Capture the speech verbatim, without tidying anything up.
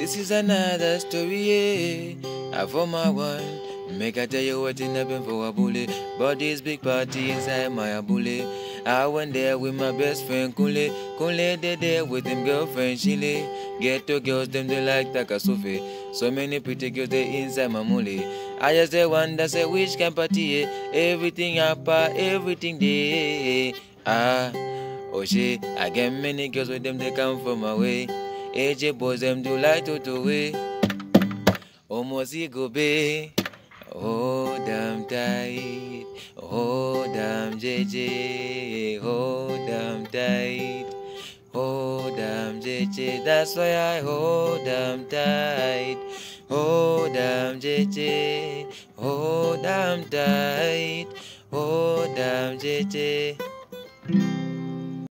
This is another story, yeah. I form my one. Make I tell you what in happen for a bully. But this big party inside my bully. I went there with my best friend Kunle. Kunle they there with him girlfriend Shile. Ghetto girls them they like Takasofe. So many pretty girls they inside my mule. I just the one that say which can party, eh? Everything up, everything there. Ah, oh shit, I get many girls with them they come from away. A J boys them do like to do way. Almost go be. Hold them tight, hold them J J, hold them tight, hold them J J, that's why I hold them tight, hold them J J, hold them tight, hold them J J.